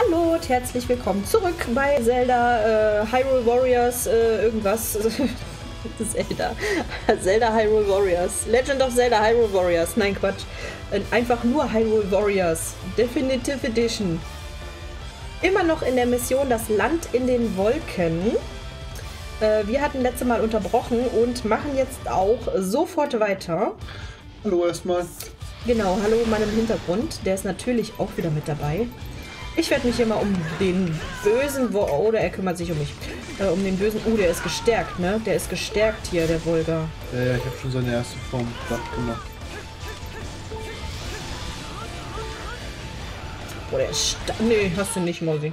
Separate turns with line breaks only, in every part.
Hallo und herzlich willkommen zurück bei Zelda Hyrule Warriors irgendwas. Zelda Hyrule Warriors. Legend of Zelda Hyrule Warriors. Nein, Quatsch. Einfach nur Hyrule Warriors. Definitive Edition. Immer noch in der Mission Das Land in den Wolken. Wir hatten letztes Mal unterbrochen und machen jetzt auch sofort weiter.
Hallo erstmal.
Genau, hallo Mann im Hintergrund. Der ist natürlich auch wieder mit dabei. Ich werde mich hier mal um den bösen... Oder er kümmert sich um mich. Um den bösen... der ist gestärkt, ne? Der ist gestärkt hier, der Volga.
Ja, ich habe schon seine erste Form gemacht.
Oh, der ist stark. Nee, hast du nicht, Mosi.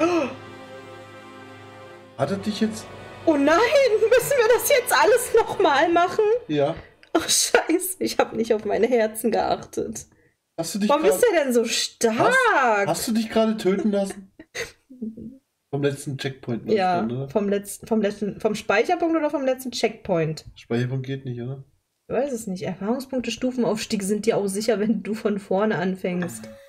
Hat er dich jetzt...
Oh nein! Müssen wir das jetzt alles nochmal machen?
Ja.
Oh, scheiße. Ich habe nicht auf meine Herzen geachtet.
Hast du dich
Warum ist der denn so stark?
Hast du dich gerade töten lassen? Vom letzten Checkpoint.
Ja,
oder?
vom Speicherpunkt oder vom letzten Checkpoint?
Speicherpunkt geht nicht, oder?
Ich weiß es nicht. Erfahrungspunkte, Stufenaufstieg sind dir auch sicher, wenn du von vorne anfängst. Ja.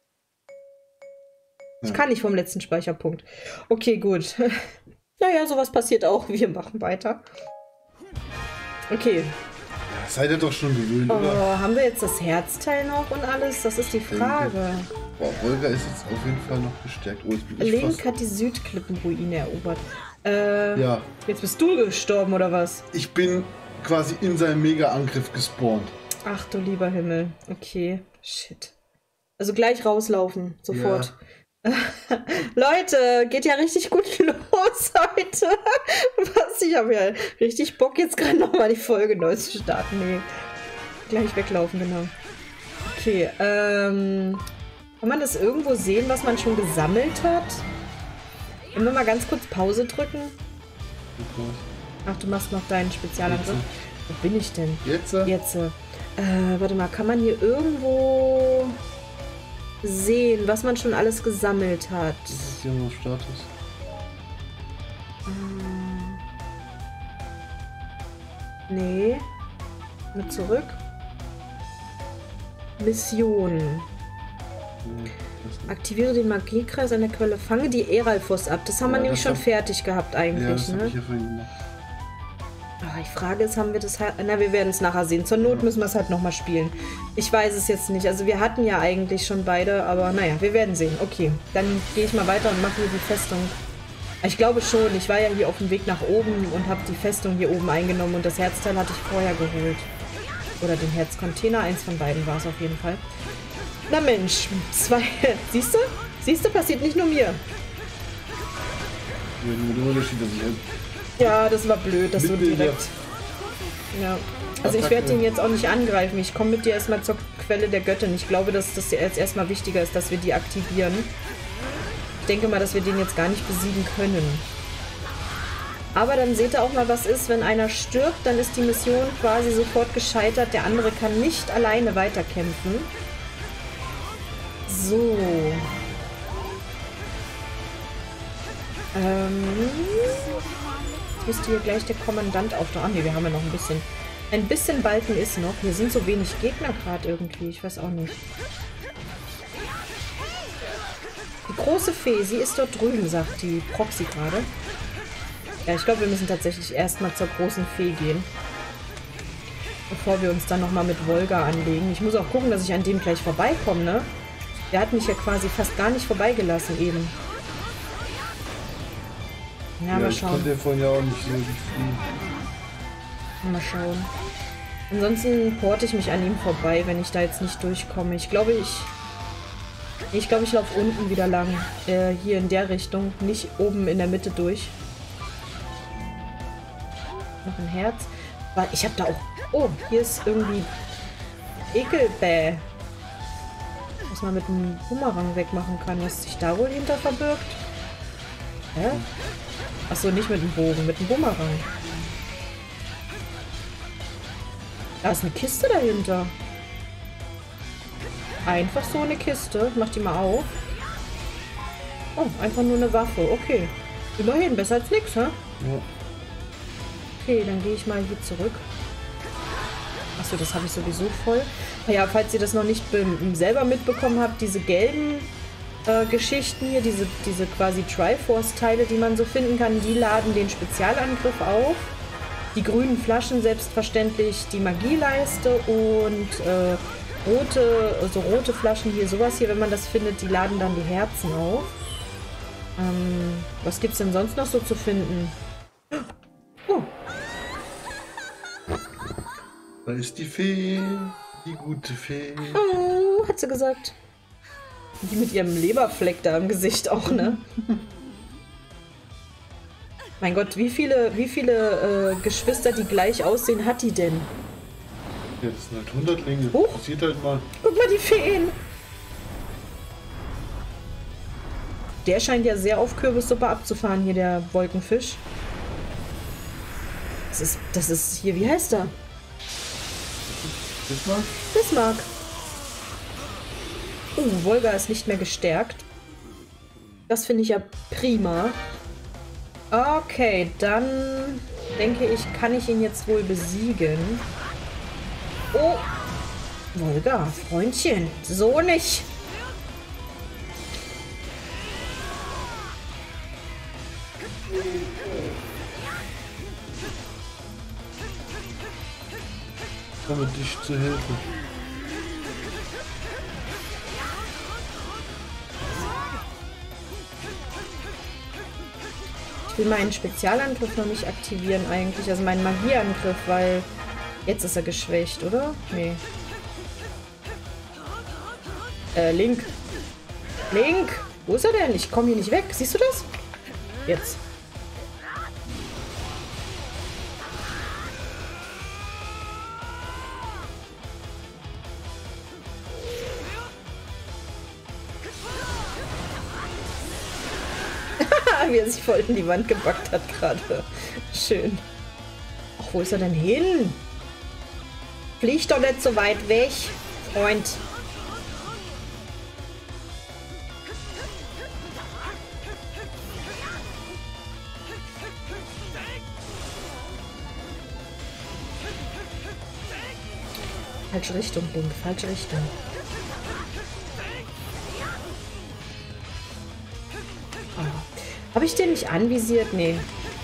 Ich kann nicht vom letzten Speicherpunkt. Okay, gut. Naja, sowas passiert auch. Wir machen weiter. Okay.
Ja, seid ihr doch schon gewöhnt, oder?
Haben wir jetzt das Herzteil noch und alles? Das ist die Frage.
Boah, Volga ist jetzt auf jeden Fall noch gestärkt. Oh, jetzt bin ich
Link hat die Südklippenruine erobert.
Ja.
Jetzt bist du gestorben, oder was?
Ich bin quasi in seinem Mega-Angriff gespawnt.
Ach du lieber Himmel. Okay. Shit. Also gleich rauslaufen. Sofort. Ja. Leute, geht ja richtig gut los heute. Was? Ich habe ja richtig Bock, jetzt gerade nochmal die Folge neu zu starten. Nee. Gleich weglaufen, genau. Okay, kann man das irgendwo sehen, was man schon gesammelt hat? Können wir mal ganz kurz Pause drücken? Ach, du machst noch deinen Spezialangriff. Wo bin ich denn?
Jetzt?
Jetzt. Warte mal, kann man hier irgendwo sehen, was man schon alles gesammelt hat?
Das ist hier noch Status.
Nee. Mit zurück. Mission. Aktiviere den Magiekreis an der Quelle. Fange die Eralfos ab. Das haben wir nämlich schon fertig gehabt eigentlich.
Ja, das
ne?
hab ich ja vorhin gemacht.
Die Frage ist, haben wir das halt... Na, wir werden es nachher sehen. Zur Not müssen wir es halt nochmal spielen. Ich weiß es jetzt nicht. Also wir hatten ja eigentlich schon beide, aber naja, wir werden sehen. Okay, dann gehe ich mal weiter und mache hier die Festung. Ich glaube schon. Ich war ja hier auf dem Weg nach oben und habe die Festung hier oben eingenommen und das Herzteil hatte ich vorher geholt. Oder den Herzcontainer. Eins von beiden war es auf jeden Fall. Na Mensch, zwei... Siehst du? Siehst du, passiert nicht nur mir. Ja, das war blöd, dass du direkt... Ja. Also ich werde ihn jetzt auch nicht angreifen. Ich komme mit dir erstmal zur Quelle der Göttin. Ich glaube, dass das jetzt erstmal wichtiger ist, dass wir die aktivieren. Ich denke mal, dass wir den jetzt gar nicht besiegen können. Aber dann seht ihr auch mal, was ist, wenn einer stirbt, dann ist die Mission quasi sofort gescheitert. Der andere kann nicht alleine weiterkämpfen. So. Jetzt müsste hier gleich der Kommandant auftauchen. Ah, ne, wir haben ja noch ein bisschen. Ein bisschen Balken ist noch. Hier sind so wenig Gegner gerade irgendwie. Ich weiß auch nicht. Die große Fee, sie ist dort drüben, sagt die Proxy gerade. Ja, ich glaube, wir müssen tatsächlich erstmal zur großen Fee gehen. Bevor wir uns dann nochmal mit Volga anlegen. Ich muss auch gucken, dass ich an dem gleich vorbeikomme, ne? Der hat mich ja quasi fast gar nicht vorbeigelassen eben. Ja, mal schauen.
Ich konnte vorhin ja auch nicht so fliehen.
Mal schauen. Ansonsten porte ich mich an ihm vorbei, wenn ich da jetzt nicht durchkomme. Ich glaube, ich laufe unten wieder lang. Hier in der Richtung. Nicht oben in der Mitte durch. Noch ein Herz. Ich habe da auch... Oh, hier ist irgendwie... Ekelbäh. Was man mit einem Bumerang wegmachen kann. Was sich da wohl hinter verbirgt? Hä? Achso, nicht mit dem Bogen, mit dem Bumerang. Da ist eine Kiste dahinter. Einfach so eine Kiste. Ich mach die mal auf. Oh, einfach nur eine Waffe. Okay. Immerhin, besser als nichts, hä? Ja. Okay, dann gehe ich mal hier zurück. Achso, das habe ich sowieso voll. Ja, falls ihr das noch nicht selber mitbekommen habt, diese gelben Geschichten hier, diese quasi Triforce-Teile, die man so finden kann, die laden den Spezialangriff auf. Die grünen Flaschen selbstverständlich die Magieleiste und rote Flaschen hier, sowas hier, wenn man das findet, die laden dann die Herzen auf. Was gibt's denn sonst noch so zu finden? Oh.
Da ist die Fee, die gute Fee.
Oh, hat sie gesagt. Die mit ihrem Leberfleck da im Gesicht auch, ne? Mein Gott, wie viele Geschwister, die gleich aussehen, hat die denn?
Ja, das sind halt Hundertlinge. Das sieht halt mal.
Guck mal, die Feen! Der scheint ja sehr auf Kürbissuppe abzufahren, hier der Wolkenfisch. Das ist hier, wie heißt er?
Bismarck?
Bismarck. Volga ist nicht mehr gestärkt. Das finde ich ja prima. Okay, dann denke ich, kann ich ihn jetzt wohl besiegen. Oh, Volga, Freundchen, so nicht.
Komme dich zu Hilfe.
Ich will meinen Spezialangriff noch nicht aktivieren eigentlich, also meinen Magieangriff, weil jetzt ist er geschwächt, oder? Nee. Link. Link! Wo ist er denn? Ich komme hier nicht weg. Siehst du das? Jetzt. Wie er sich voll in die Wand gebackt hat gerade. Schön. Ach, wo ist er denn hin? Flieg doch nicht so weit weg, Freund. Falsche Richtung, Link. Falsche Richtung. Habe ich den nicht anvisiert? Nee.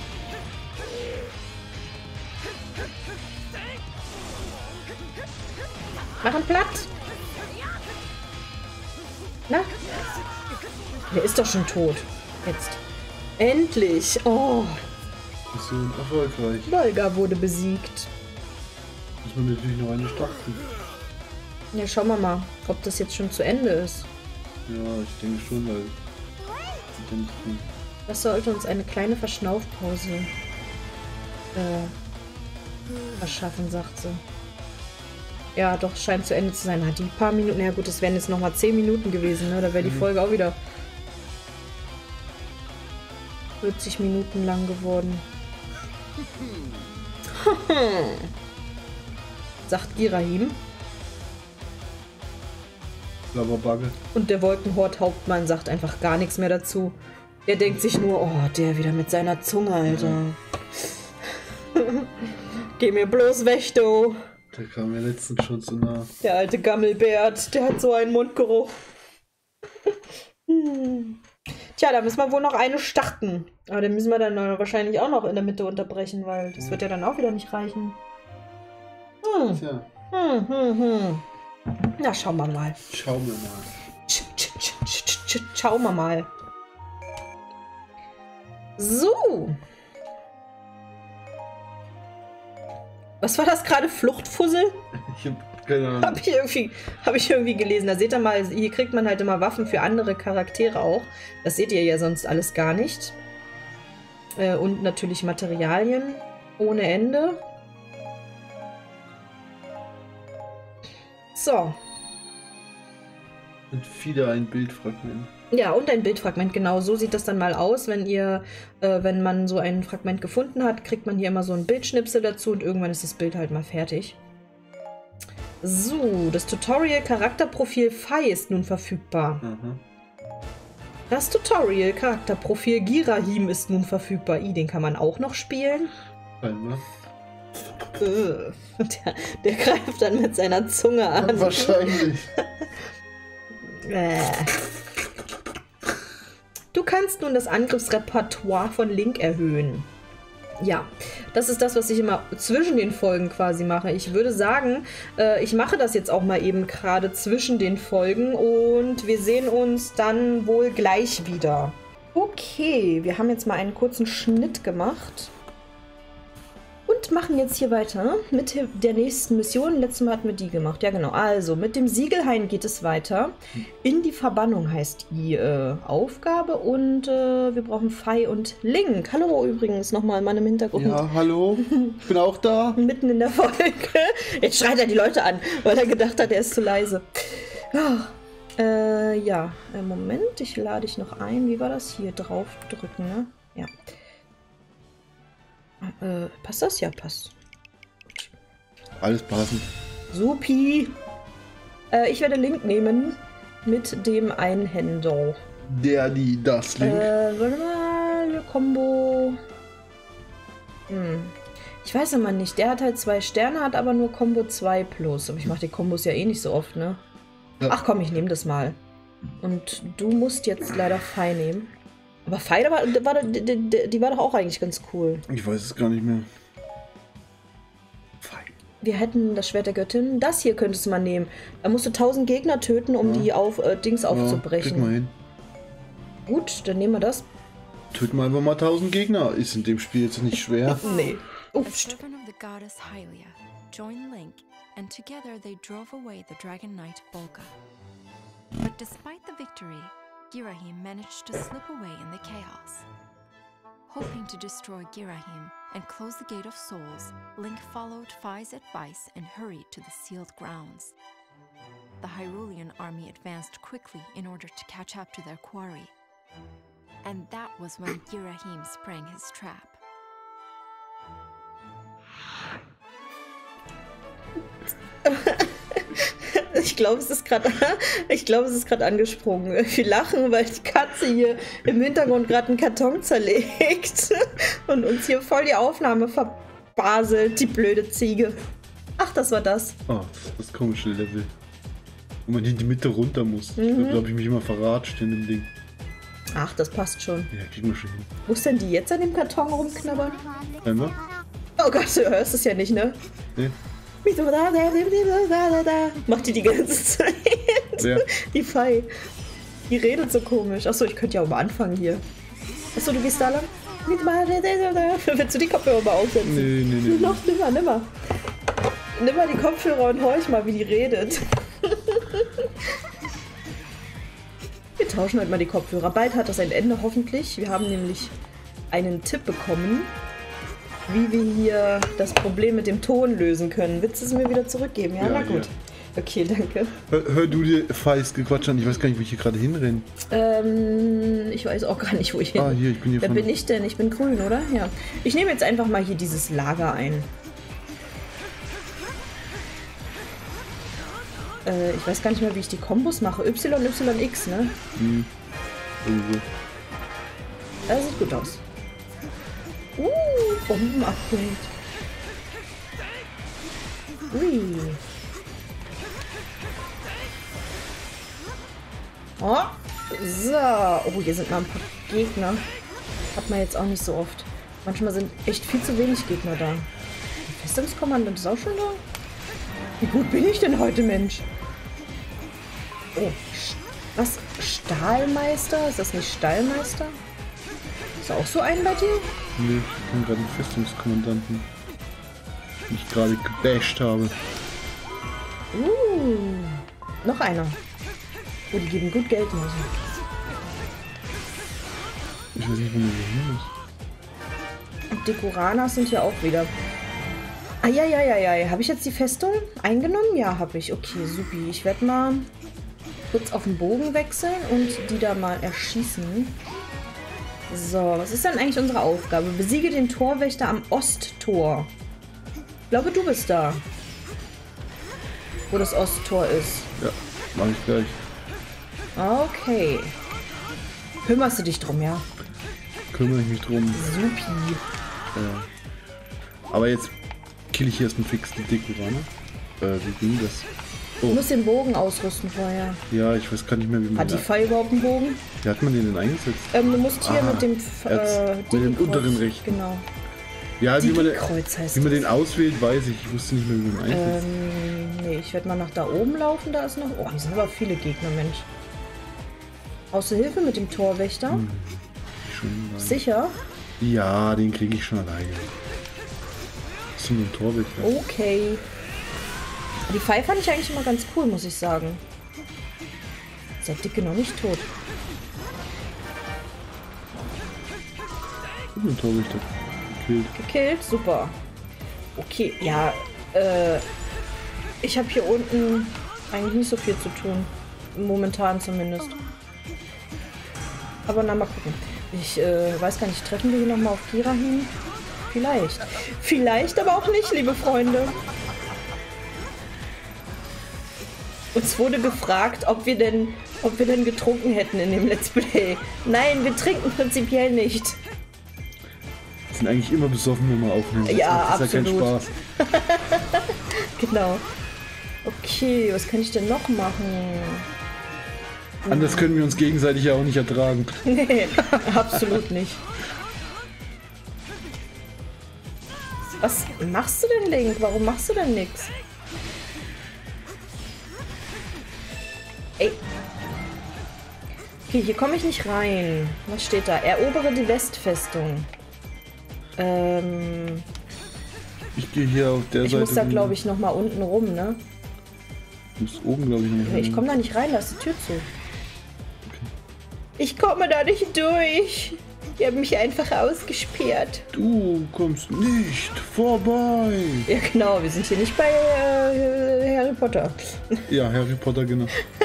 Mach ihn platt. Na? Der ist doch schon tot. Jetzt. Endlich. Oh.
Mission erfolgreich.
Volga wurde besiegt.
Muss man natürlich noch eine starten.
Ja, schauen wir mal, ob das jetzt schon zu Ende ist.
Ja, ich denke schon, weil...
Das sollte uns eine kleine Verschnaufpause verschaffen, sagt sie. Ja, doch, scheint zu Ende zu sein. Hat die paar Minuten, ja gut, das wären jetzt nochmal 10 Minuten gewesen, ne? Da wäre die Folge auch wieder 40 Minuten lang geworden. Sagt Girahim.
Blabberbagge.
Und der Wolkenhort-Hauptmann sagt einfach gar nichts mehr dazu. Der denkt sich nur, oh, der wieder mit seiner Zunge, Alter. Geh mir bloß weg, du.
Der kam mir letztens schon zu nah.
Der alte Gammelbert, der hat so einen Mundgeruch. Tja, da müssen wir wohl noch eine starten. Aber den müssen wir dann wahrscheinlich auch noch in der Mitte unterbrechen, weil das wird ja dann auch wieder nicht reichen.
Tja.
Na, schauen wir mal.
Schauen wir mal.
Schauen wir mal. So. Was war das gerade? Fluchtfussel?
Ich hab keine Ahnung.
Hab ich irgendwie gelesen. Da seht ihr mal, hier kriegt man halt immer Waffen für andere Charaktere auch. Das seht ihr ja sonst alles gar nicht. Und natürlich Materialien ohne Ende. So.
Und wieder ein Bildfragment.
Ja, und ein Bildfragment, genau. So sieht das dann mal aus, wenn man so ein Fragment gefunden hat, kriegt man hier immer so ein Bildschnipsel dazu und irgendwann ist das Bild halt mal fertig. So, das Tutorial Charakterprofil Fei ist nun verfügbar. Das Tutorial Charakterprofil Girahim ist nun verfügbar. Den kann man auch noch spielen.
Einmal.
Der greift dann mit seiner Zunge an.
Wahrscheinlich.
Du kannst nun das Angriffsrepertoire von Link erhöhen. Ja, das ist das, was ich immer zwischen den Folgen quasi mache. Ich würde sagen, ich mache das jetzt auch mal eben gerade zwischen den Folgen und wir sehen uns dann wohl gleich wieder. Okay, wir haben jetzt mal einen kurzen Schnitt gemacht. Und machen jetzt hier weiter mit der nächsten Mission. Letztes Mal hatten wir die gemacht. Ja, genau. Also, mit dem Siegelhain geht es weiter. In die Verbannung heißt die Aufgabe. Und wir brauchen Fei und Link. Hallo übrigens nochmal, Mann im Hintergrund.
Ja, hallo. Ich bin auch da.
Mitten in der Folge. Jetzt schreit er die Leute an, weil er gedacht hat, er ist zu leise. Ja, Moment. Ich lade dich noch ein. Wie war das? Hier draufdrücken, ne? Ja. Passt das? Ja, passt.
Alles passend.
Supi. Ich werde Link nehmen mit dem Einhänder.
Das Link.
Warte mal, Combo. Ich weiß immer nicht. Der hat halt 2 Sterne, hat aber nur Combo 2 plus. Aber ich mache die Kombos ja eh nicht so oft, ne? Ja. Ach komm, ich nehme das mal. Und du musst jetzt leider Fei nehmen. Aber Fei, die war doch auch eigentlich ganz cool.
Ich weiß es gar nicht mehr. Fei.
Wir hätten das Schwert der Göttin. Das hier könntest du mal nehmen. Da musst du 1000 Gegner töten, um die Dings aufzubrechen.
Krieg mal hin.
Gut, dann nehmen wir das.
Töten wir einfach mal 1000 Gegner. Ist in dem Spiel jetzt nicht schwer.
Nee.
And together they drove away the Dragon Knight Bolga. But despite the victory, Girahim managed to slip away in the chaos. Hoping to destroy Girahim and close the Gate of Souls, Link followed Fai's advice and hurried to the sealed grounds. The Hyrulean army advanced quickly in order to catch up to their quarry. And that was when Girahim sprang his trap.
Ich glaube, es ist gerade angesprungen. Wir lachen, weil die Katze hier im Hintergrund gerade einen Karton zerlegt und uns hier voll die Aufnahme verbaselt, die blöde Ziege. Ach, das war das.
Oh, das komische Level. Wo man in die Mitte runter muss. Ich glaube, da habe ich mich immer verratscht in dem Ding.
Ach, das passt schon.
Ja, kriegen wir schon hin.
Wo ist denn die jetzt an dem Karton rumknabbern?
Einmal?
Oh Gott, du hörst es ja nicht, ne?
Nee.
Macht die ganze Zeit.
Ja.
Die Fei. Die redet so komisch. Achso, ich könnte ja auch mal anfangen hier. Achso, du gehst da lang? Willst du die Kopfhörer mal aufsetzen?
Nee.
Noch, nimm mal. Nimm mal die Kopfhörer und horch mal, wie die redet. Wir tauschen heute mal die Kopfhörer. Bald hat das ein Ende, hoffentlich. Wir haben nämlich einen Tipp bekommen, wie wir hier das Problem mit dem Ton lösen können. Willst du es mir wieder zurückgeben? Ja, na gut. Ja. Okay, danke.
Hör du dir Feis Gequatsch an. Ich weiß gar nicht, wo ich hier gerade hinrenne.
Ich weiß auch gar nicht, wo ich hin.
Ah, hier, ich bin hier.
Wer bin ich denn? Ich bin grün, oder? Ja. Ich nehme jetzt einfach mal hier dieses Lager ein. Ich weiß gar nicht mehr, wie ich die Kombos mache. Y, Y, X, ne?
Irgendwo.
Das sieht gut aus. Bomben-Upgrade. Ui. Oh, so. Oh, hier sind mal ein paar Gegner. Hat man jetzt auch nicht so oft. Manchmal sind echt viel zu wenig Gegner da. Der Festungskommandant ist auch schon da? Wie gut bin ich denn heute, Mensch? Oh, was? Stahlmeister? Ist das nicht Stallmeister? Ist auch so ein bei dir?
Nee, ich bin gerade einen Festungskommandanten, den ich gerade gebasht habe.
Noch einer. Oh, die geben gut Geld nur so.
Ich weiß nicht, wo man hier hin muss.
Und Dekoranas sind ja auch wieder. Ah, ja. Habe ich jetzt die Festung eingenommen? Ja, habe ich. Okay, supi. Ich werde mal kurz auf den Bogen wechseln und die da mal erschießen. So, was ist denn eigentlich unsere Aufgabe? Besiege den Torwächter am Osttor. Ich glaube, du bist da. Wo das Osttor ist.
Ja, mache ich gleich.
Okay. Kümmerst du dich drum, ja?
Kümmere ich mich drum.
Supi.
Ja. Aber jetzt kill ich hier erstmal fix die Dekorane. Wie ging das?
Du musst den Bogen ausrüsten vorher.
Ja, ich weiß gar nicht mehr, wie man
Hat die Fei überhaupt einen Bogen?
Wie hat man den denn eingesetzt?
Du musst hier mit dem
mit dem unteren rechten.
Genau.
Ja, wie man
heißt
den auswählt, weiß ich. Ich wusste nicht mehr, wie man einsetzt.
Nee, ich werde mal nach da oben laufen. Da ist noch... Oh, hier sind aber viele Gegner, Mensch. Brauchst du Hilfe mit dem Torwächter? Sicher?
Ja, den kriege ich schon alleine. Das ist nur ein Torwächter.
Okay. Die Fei fand ich eigentlich immer ganz cool, muss ich sagen. Ist der Dicke noch nicht tot?
Ein Torwächter.
Gekillt, super. Okay, ja, ich habe hier unten eigentlich nicht so viel zu tun. Momentan zumindest. Aber na, mal gucken. Ich weiß gar nicht, treffen wir hier nochmal auf Kira hin? Vielleicht. Vielleicht aber auch nicht, liebe Freunde. Uns wurde gefragt, ob wir denn getrunken hätten in dem Let's Play. Nein, wir trinken prinzipiell nicht.
Wir sind eigentlich immer besoffen, wenn wir aufnehmen. Das
ja,
macht
absolut.
Ja keinen Spaß.
Genau. Okay, was kann ich denn noch machen?
Anders können wir uns gegenseitig ja auch nicht ertragen.
Nee, absolut nicht. Was machst du denn, Link? Warum machst du denn nichts? Ey. Okay, hier komme ich nicht rein. Was steht da? Erobere die Westfestung.
Ich gehe hier auf der Seite.
Ich muss da, glaube ich, nochmal unten rum, ne?
Du musst oben, glaube ich, noch.
Ich komme da nicht rein, lass die Tür zu. Okay. Ich komme da nicht durch. Die haben mich einfach ausgesperrt.
Du kommst nicht vorbei.
Ja, genau, wir sind hier nicht bei Harry Potter.
Ja, Harry Potter, genau.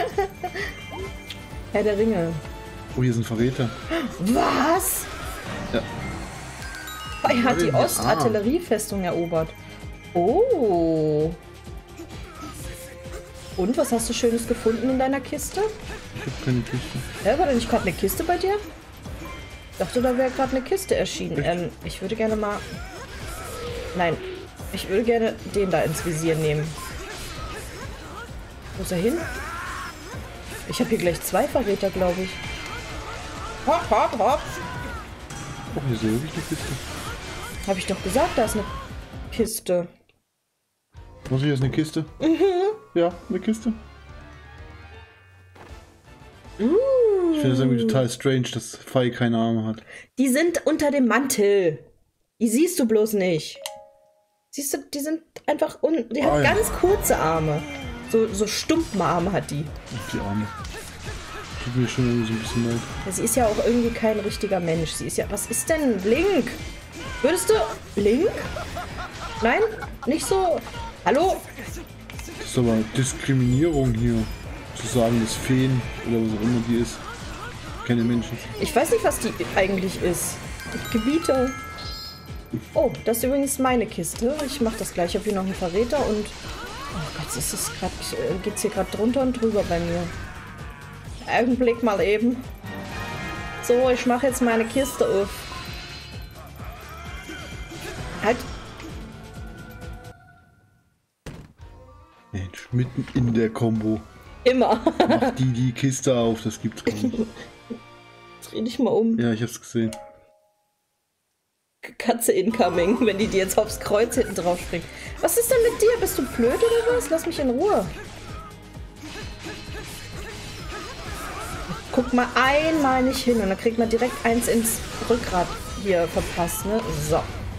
Herr der Ringe.
Oh, hier sind Verräter.
Was?
Ja.
Er hat die Ostartilleriefestung erobert. Oh. Und, was hast du Schönes gefunden in deiner Kiste?
Ich habe keine Kiste.
Ja, war da nicht gerade eine Kiste bei dir? Ich dachte, da wäre gerade eine Kiste erschienen. Ich würde gerne mal... Nein, ich würde gerne den da ins Visier nehmen. Wo ist er hin? Ich habe hier gleich 2 Verräter, glaube ich. Hopp, hopp, hopp.
Oh, hier sehe ich eine Kiste.
Habe ich doch gesagt, da ist eine Kiste.
Was, hier ist eine Kiste? Mhm. Ja, eine Kiste. Ich finde es irgendwie total strange, dass Fei keine Arme hat.
Die sind unter dem Mantel. Die siehst du bloß nicht. Siehst du, die sind einfach... Die hat ganz kurze Arme. So Stumpfarme hat die.
Die Arme. Tut mir schon irgendwie so ein bisschen leid.
Ja, sie ist ja auch irgendwie kein richtiger Mensch. Sie ist ja... Was ist denn Link? Würdest du... Link? Nein? Nicht so... Hallo?
Das ist aber Diskriminierung hier. Zu sagen, dass Feen oder was auch immer die ist, keine Menschen sind.
Ich weiß nicht, was die eigentlich ist. Gebieter. Oh, das ist übrigens meine Kiste. Ich mache das gleich. Ich habe hier noch einen Verräter und... Oh Gott, ist es gerade... Geht's hier gerade drunter und drüber bei mir. Augenblick mal eben. So, ich mache jetzt meine Kiste auf. Halt.
Mensch, mitten in der Combo.
Immer.
Mach die Kiste auf, das gibt's gar nicht.
Dreh dich mal um.
Ja, ich hab's gesehen.
Katze incoming, wenn die dir jetzt aufs Kreuz hinten drauf springt. Was ist denn mit dir? Bist du blöd oder was? Lass mich in Ruhe. Guck mal einmal nicht hin und dann kriegt man direkt eins ins Rückgrat hier verpasst, ne? So.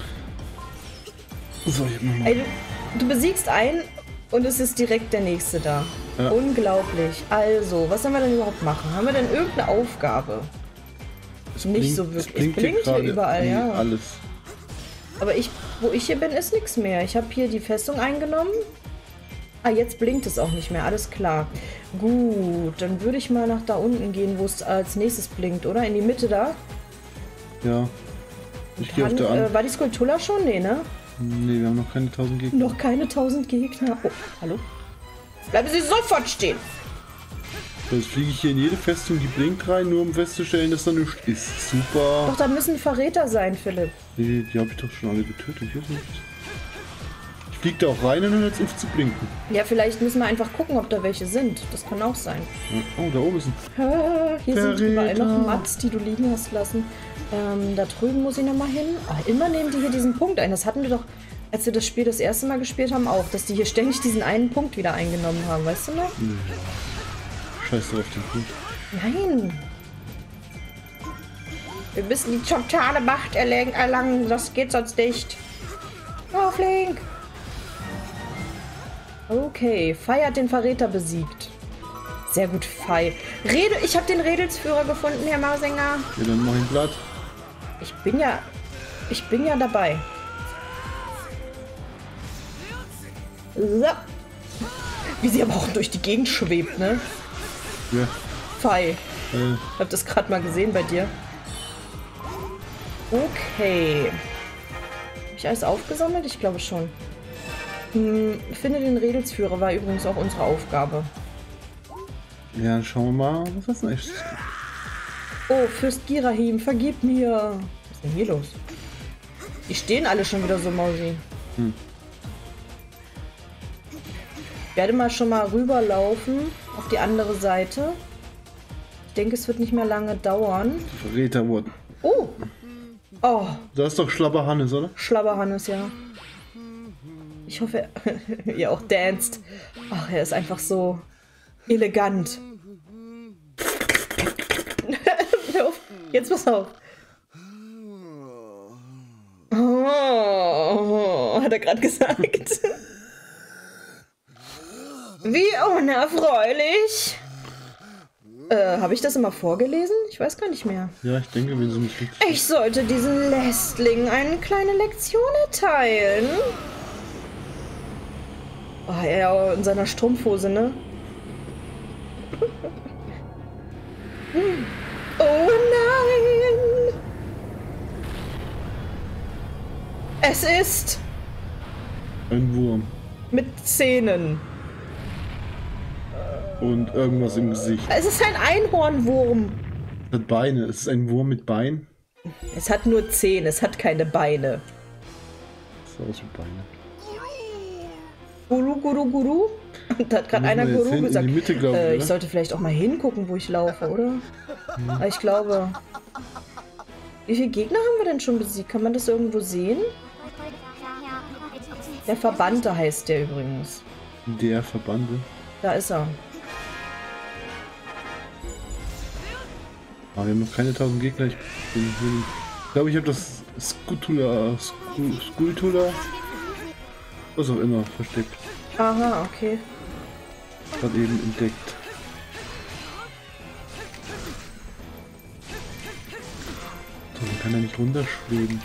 So, ich hab nochmal.
Ey, du besiegst einen und es ist direkt der nächste da. Ja. Unglaublich. Also, was sollen wir denn überhaupt machen? Haben wir denn irgendeine Aufgabe? Nicht so wirklich. Es blinkt hier überall, ja.
Alles.
Aber wo ich hier bin, ist nichts mehr. Ich habe hier die Festung eingenommen. Ah, jetzt blinkt es auch nicht mehr. Alles klar. Gut, dann würde ich mal nach da unten gehen, wo es als nächstes blinkt, oder? In die Mitte da?
Ja. Ich gehe auf der an.
War die Skulltula schon? Nee, ne?
Nee, wir haben noch keine 1000 Gegner.
Noch keine 1000 Gegner. Oh, hallo? Bleiben Sie sofort stehen!
Jetzt fliege ich hier in jede Festung, die blinkt rein, nur um festzustellen, dass da nichts ist. Super.
Doch, da müssen Verräter sein, Philipp.
Nee, die habe ich doch schon alle getötet. Hier ist nichts. Ich fliegt er auch rein und dann hört es auf zu blinken.
Ja, vielleicht müssen wir einfach gucken, ob da welche sind. Das kann auch sein.
Oh, da oben ist ein...
Hier sind überall noch Mats, die du liegen hast lassen. Da drüben muss ich nochmal hin. Oh, immer nehmen die hier diesen Punkt ein. Das hatten wir doch, als wir das Spiel das erste Mal gespielt haben, auch. Dass die hier ständig diesen einen Punkt wieder eingenommen haben. Weißt du noch?
Ja. Scheiß drauf den Punkt.
Nein. Wir müssen die totale Macht erlangen. Das geht sonst nicht. Oh, Flink. Okay, Fei hat den Verräter besiegt. Sehr gut, Fei. Ich habe den Redelsführer gefunden, Herr Mausinger.
Ja, dann mach ihn platt.
Ich bin ja dabei. So. Wie sie aber auch durch die Gegend schwebt, ne?
Ja.
Fei. Ich hab das gerade mal gesehen bei dir. Okay. Habe ich alles aufgesammelt? Ich glaube schon. Finde den Redelsführer war übrigens auch unsere Aufgabe.
Ja, dann schauen wir mal, was ist denn echt?
Oh, Fürst Girahim, vergib mir. Was ist denn hier los? Die stehen alle schon wieder so, Mausi. Ich werde mal schon mal rüberlaufen auf die andere Seite. Ich denke, es wird nicht mehr lange dauern.
Die Verräter wurden.
Oh! Oh!
Da ist doch Schlabberhannes, oder?
Schlabberhannes, ja. Ich hoffe, ihr auch danced. Ach, er ist einfach so elegant. Jetzt pass auf. Oh, hat er gerade gesagt. Wie unerfreulich. Habe ich das immer vorgelesen? Ich weiß gar nicht mehr.
Ja, ich denke, wenn sie nicht richtig...
Ich sollte diesen Lästlingen eine kleine Lektion erteilen. Oh, er in seiner Strumpfhose, ne? Oh nein! Es ist...
Ein Wurm.
mit Zähnen.
Und irgendwas im Gesicht.
Es ist ein Einhornwurm.
Es hat Beine. Es ist ein Wurm mit Beinen.
Es hat nur Zähne, es hat keine Beine.
Das sah aus wie Beine.
Guru, Guru, Guru? Da hat gerade einer
müssen wir jetzt
Guru
hin, in
gesagt.
die Mitte, glaub ich,
Ich
oder?
sollte vielleicht auch mal hingucken, wo ich laufe, oder? Aber ich glaube... Wie viele Gegner haben wir denn schon besiegt? Kann man das irgendwo sehen? Der Verbannte heißt der übrigens.
Der Verbande.
Da ist er.
Aber wir haben noch keine 1000 Gegner. Ich glaube, ich habe das Skulptula, was auch immer, versteckt.
Aha, okay.
Gerade eben entdeckt. So, dann kann er nicht runterschweben.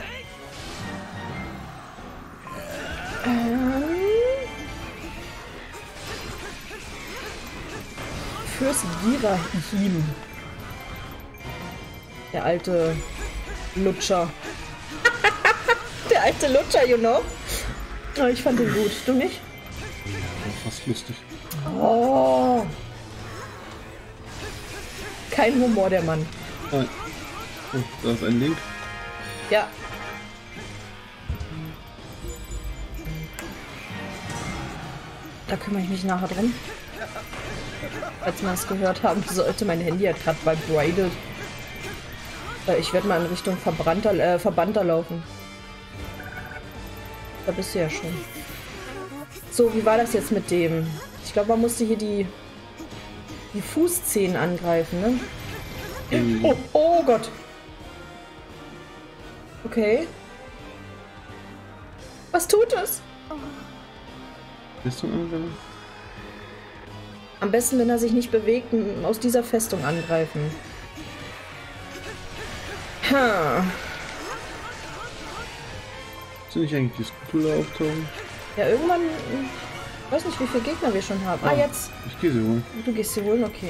Fürst Girahim. Der alte Lutscher. Der alte Lutscher, you know? Oh, ich fand den gut. Du nicht?
Ja, fast lustig.
Oh. Kein Humor, der Mann.
Nein. Oh, da ist ein Link.
Ja. Da kümmere ich mich nachher drum. Als man es gehört haben sollte, mein Handy hat gerade vibrated. Ich werde mal in Richtung Verbannter laufen. Da bist du ja schon. So, wie war das jetzt mit dem? Ich glaube, man musste hier die Fußzehen angreifen, ne? Oh, oh Gott. Okay. Was tut es?
Festung angreifen?
Am besten, wenn er sich nicht bewegt, aus dieser Festung angreifen. Ha.
Sind nicht eigentlich die Skulptur auftauchen?
Ja, irgendwann... Ich weiß nicht, wie viele Gegner wir schon haben. Ah, jetzt.
Ich gehe sie holen.
Du gehst sie holen? Okay.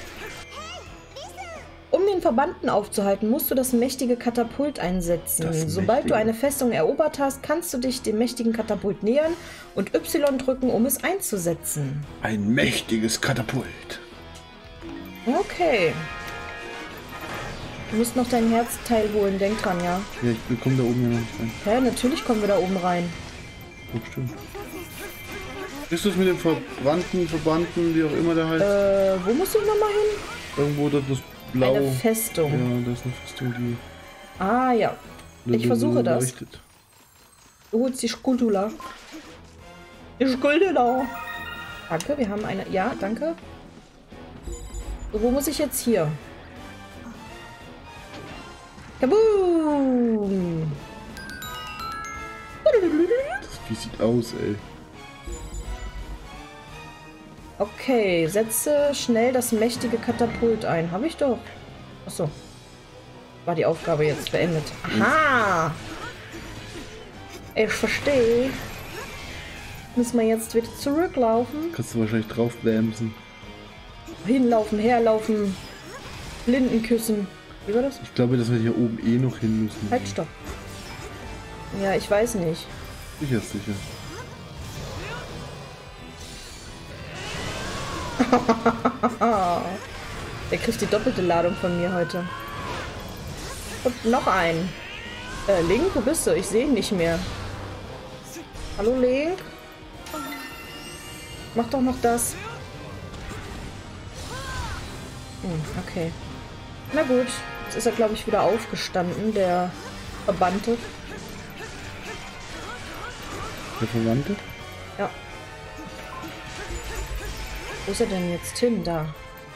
Um den Verbannten aufzuhalten, musst du das mächtige Katapult einsetzen. Sobald du eine Festung erobert hast, kannst du dich dem mächtigen Katapult nähern und Y drücken, um es einzusetzen.
Ein mächtiges Katapult.
Okay. Du musst noch dein Herzteil holen, denk dran, ja.
Ja, ich bekomme da oben ja noch nicht rein.
Ja, natürlich kommen wir da oben rein.
Oh, stimmt. Ist das mit dem Verbannten, wie auch immer der heißt?
Wo muss ich nochmal hin?
Irgendwo da das Blau.
Eine Festung.
Ja, da ist eine Festung, die...
Ah, ja. Ich versuche das.
leuchtet.
Du holst die Skuldula. Die Skuldula. Danke, wir haben eine... Ja, danke. So, wo muss ich jetzt hier? Kaboom!
Wie sieht aus, ey?
Okay, setze schnell das mächtige Katapult ein. Habe ich doch. Achso. War die Aufgabe jetzt beendet. Aha! Ich verstehe. Müssen wir jetzt wieder zurücklaufen?
Kannst du wahrscheinlich drauf bämsen.
Hinlaufen, herlaufen. Blinden küssen. Wie war das?
Ich glaube, dass wir hier oben eh noch hin müssen.
Halt, stopp. Ja, ich weiß nicht.
Sicher, sicher.
Der kriegt die doppelte Ladung von mir heute. Und noch einen. Link, wo bist du? Ich sehe ihn nicht mehr. Hallo, Link? Mach doch noch das. Okay. Na gut. Jetzt ist er, glaube ich, wieder aufgestanden, der Verbannte.
Der Verwandte?
Ja. Wo ist er denn jetzt hin? Da.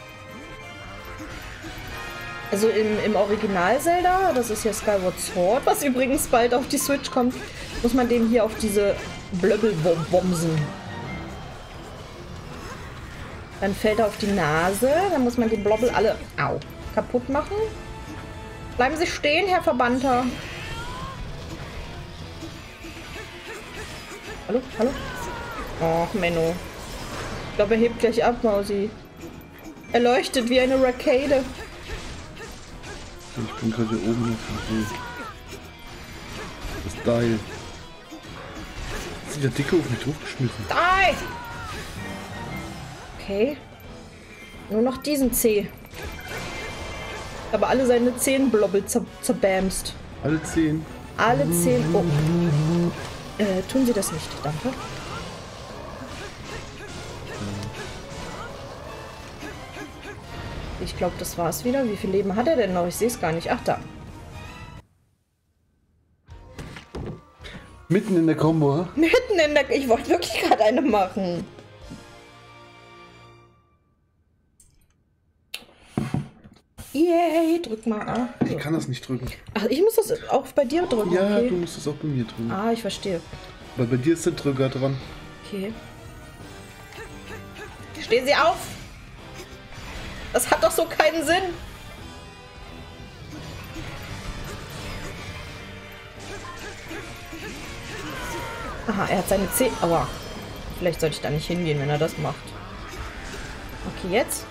Also im Original Zelda, das ist ja Skyward Sword, was übrigens bald auf die Switch kommt, muss man den hier auf diese Blöbbel bomsen. Dann fällt er auf die Nase, dann muss man den Blobbel alle kaputt machen. Bleiben Sie stehen, Herr Verbannter. Hallo, hallo? Och, Menno. Ich glaube, er hebt gleich ab, Mausi. Er leuchtet wie eine Rakete.
Ich bin gerade hier oben noch. Das Dial. Hat sich der Dicke auf mich draufgeschmissen.
Die! Okay. Nur noch diesen Zeh. Aber alle seine 10 Blobbel zerbämst.
Alle 10.
Alle 10. Oh. Tun Sie das nicht, danke. Ich glaube, das war's wieder. Wie viel Leben hat er denn noch? Ich sehe es gar nicht. Ach, da.
Mitten in der Combo, hä?
Mitten in der... Ich wollte wirklich gerade eine machen. Yay, drück mal A.
Ich kann das nicht drücken.
Ach, ich muss das auch bei dir drücken,
Ja,
okay?
du musst das auch bei mir drücken.
Ah, ich verstehe.
Weil bei dir ist der Drücker dran.
Okay. Stehen Sie auf! Das hat doch so keinen Sinn! Aha, er hat seine Zähne... Aua. Vielleicht sollte ich da nicht hingehen, wenn er das macht. Okay, jetzt.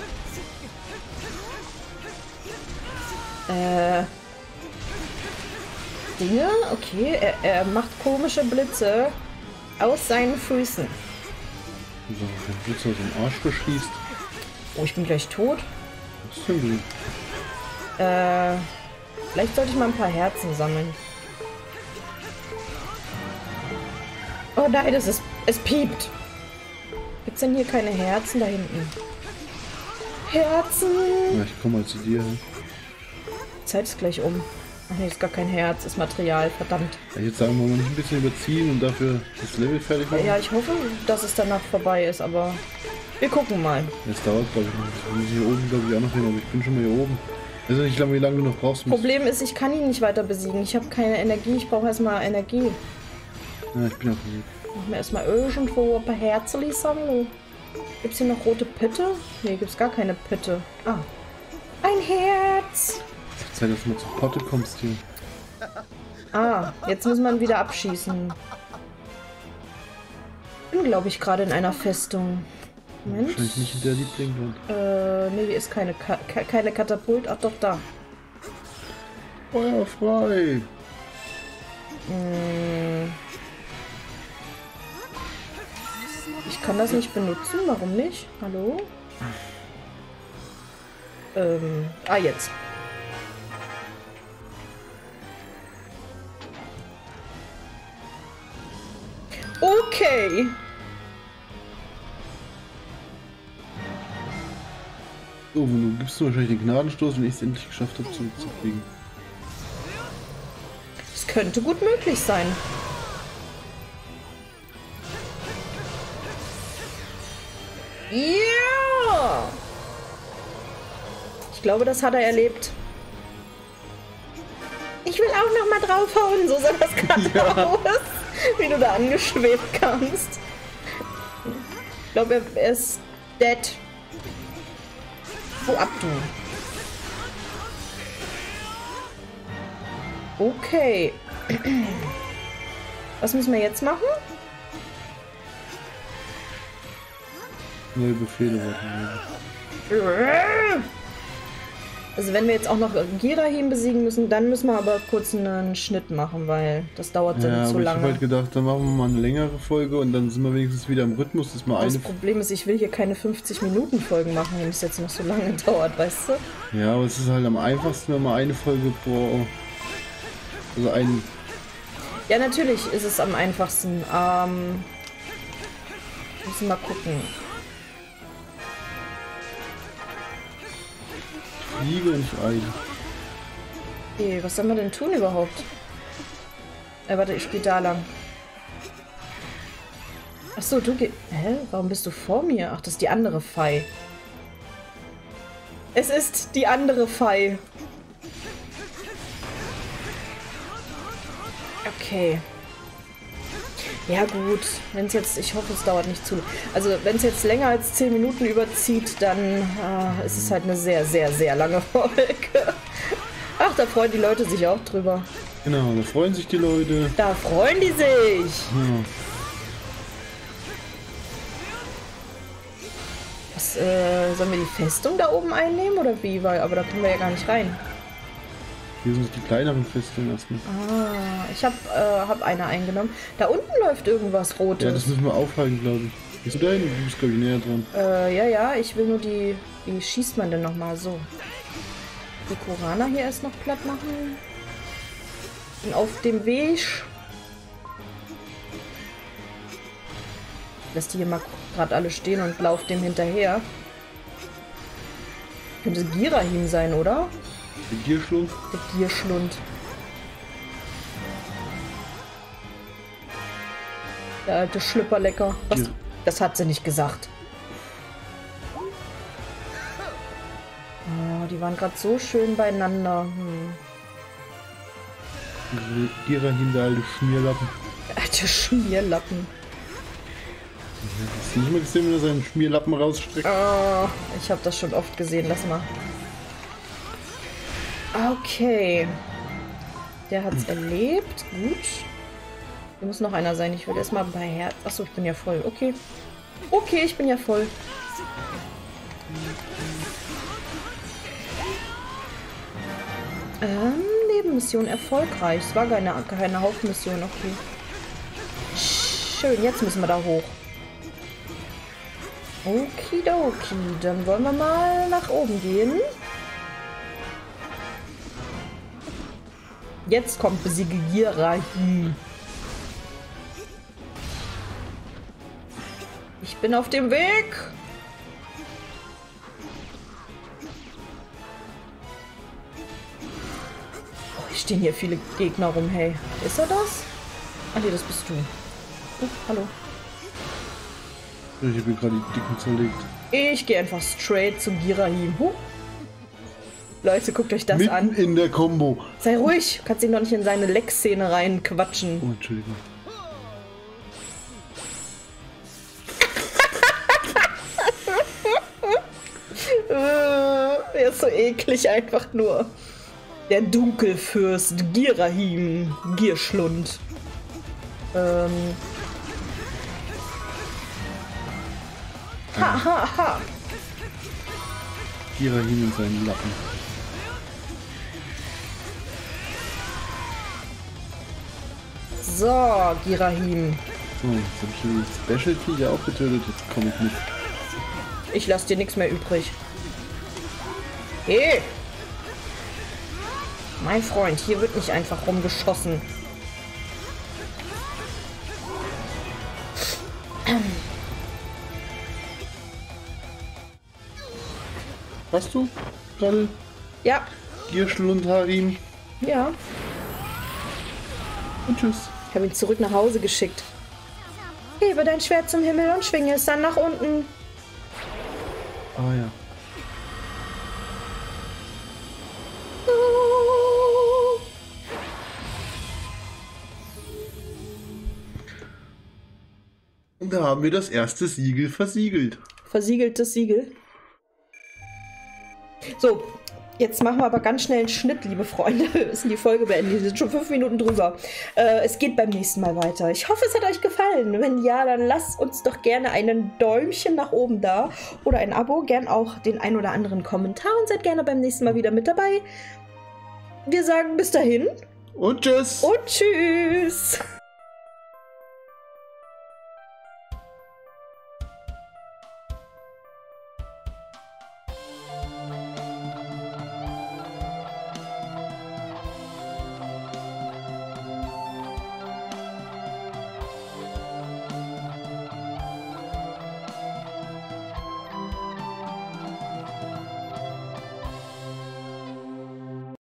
Dinge? Okay, er macht komische Blitze aus seinen Füßen.
So, wenn du Blitz aus dem Arsch beschießt.
Oh, ich bin gleich tot.
Was ist denn du?
Vielleicht sollte ich mal ein paar Herzen sammeln. Oh nein, es piept. Gibt's denn hier keine Herzen da hinten? Herzen!
Ja, ich komme mal zu dir.
Die Zeit ist gleich um. Ach nee, ist gar kein Herz, ist Material, verdammt.
Ja, jetzt sagen wir mal nicht ein bisschen überziehen und dafür das Level fertig machen.
Ja, ich hoffe, dass es danach vorbei ist, aber wir gucken mal.
Es dauert, glaube ich, noch. Wir müssen hier oben, glaube ich, auch noch hin, aber ich bin schon mal hier oben. Ich weiß nicht, wie lange du noch brauchst.
Problem ist, ich kann ihn nicht weiter besiegen. Ich habe keine Energie, ich brauche erstmal Energie.
Ja, ich bin auf dem Weg.
Machen wir erstmal irgendwo ein paar Herzli sammeln. Gibt's hier noch rote Pitte? Nee, gibt's gar keine Pitte. Ah. Ein Herz!
Es wird Zeit, dass du mal zur Potte kommst hier.
Ah, jetzt muss man wieder abschießen. Ich bin, glaube ich, gerade in einer Festung. Moment.
Wahrscheinlich nicht in der Lieblingland.
Nee, hier ist keine Katapult. Ach doch, da.
Feuer frei!
Ich kann das nicht benutzen. Warum nicht? Hallo? Jetzt. Yay!
So, du gibst mir wahrscheinlich den Gnadenstoß, wenn ich es endlich geschafft habe, zurückzukriegen.
Es könnte gut möglich sein. Ja! Ich glaube, das hat er erlebt. Ich will auch noch mal draufhauen. So sah das gerade aus, wie du da angeschwebt kamst. Ich glaube, er ist dead. Wo ab, du? Okay. Was müssen wir jetzt machen?
Neue Befehle warten.
Also wenn wir jetzt auch noch Girahim besiegen müssen, dann müssen wir aber kurz einen Schnitt machen, weil das dauert dann zu lange.
Ich habe halt gedacht, dann machen wir mal eine längere Folge und dann sind wir wenigstens wieder im Rhythmus. Das
Problem ist, ich will hier keine 50-Minuten-Folgen machen, wenn es jetzt noch so lange dauert, weißt du?
Ja, aber es ist halt am einfachsten, wenn man eine Folge pro... Also ein...
Ja, natürlich ist es am einfachsten. Müssen wir mal gucken.
Fliege und nicht Eile.
Okay, was sollen wir denn tun überhaupt? Warte, ich spiele da lang. Achso, du gehst... Hä? Warum bist du vor mir? Ach, das ist die andere Fei. Es ist die andere Fei. Okay. Ja gut, wenn es jetzt, ich hoffe es dauert nicht zu, also wenn es jetzt länger als 10 Minuten überzieht, dann ist es halt eine sehr, sehr, sehr lange Folge. Ach, da freuen die Leute sich auch drüber.
Genau, da freuen sich die Leute.
Da freuen die sich.
Ja.
Was, sollen wir die Festung da oben einnehmen oder wie? Weil, aber da können wir ja gar nicht rein.
Hier sind die kleineren Festungen erstmal.
Ah, ich hab eine eingenommen. Da unten läuft irgendwas Rotes.
Ja, das müssen wir aufhalten, glaube ich. Bist du da hin? Du bist, glaube ich, näher dran.
Ja, ich will nur die... Wie schießt man denn nochmal so? Die Korana hier erst noch platt machen. Bin auf dem Weg. Lass die hier mal gerade alle stehen und lauf dem hinterher. Könnte Girahim sein, oder?
Der Gierschlund?
Der Gierschlund. Der alte Schlüpperlecker. Was? Das hat sie nicht gesagt. Oh, die waren gerade so schön beieinander.
Girahim, der alte Schmierlappen.
Der alte Schmierlappen.
Hast du nicht mal gesehen, wenn er seinen Schmierlappen rausstreckt?
Oh, ich habe das schon oft gesehen. Lass mal. Okay. Der hat's erlebt. Gut. Hier muss noch einer sein. Ich will erstmal bei Herz. Achso, ich bin ja voll. Okay. Okay, ich bin ja voll. Nebenmission erfolgreich. Es war keine Hauptmission. Okay. Schön, jetzt müssen wir da hoch. Okidoki. Dann wollen wir mal nach oben gehen. Jetzt kommt besiege Girahim. Ich bin auf dem Weg. Oh, hier stehen hier viele Gegner rum, hey. Ist er das? Ah, nee, das bist du. Oh, hallo.
Ich habe gerade die Dicken zerlegt.
Ich gehe einfach straight zu Girahim. Leute, guckt euch das
Mitten
an.
In der Combo.
Sei ruhig, du kannst ihn doch nicht in seine Leck-Szene reinquatschen.
Oh, Entschuldigung.
Er ist so eklig einfach nur. Der Dunkelfürst Girahim. Gierschlund. Ha.
Girahim in seinen Lappen.
So, Girahim.
So, jetzt habe ich die Specialty ja auch getötet. Jetzt komme ich mit.
Ich lasse dir nichts mehr übrig. Hey! Mein Freund, hier wird nicht einfach rumgeschossen.
Hast du gerade
Ja.
Gierschl und Harim?
Ja.
Und tschüss.
Ich habe ihn zurück nach Hause geschickt. Hebe dein Schwert zum Himmel und schwinge es dann nach unten.
Ah ja. Und da haben wir das erste Siegel versiegelt.
Versiegeltes Siegel. So, jetzt machen wir aber ganz schnell einen Schnitt, liebe Freunde. Wir müssen die Folge beenden. Wir sind schon 5 Minuten drüber. Es geht beim nächsten Mal weiter. Ich hoffe, es hat euch gefallen. Wenn ja, dann lasst uns doch gerne einen Däumchen nach oben da oder ein Abo. Gern auch den ein oder anderen Kommentar und seid gerne beim nächsten Mal wieder mit dabei. Wir sagen bis dahin.
Und tschüss.
Und tschüss.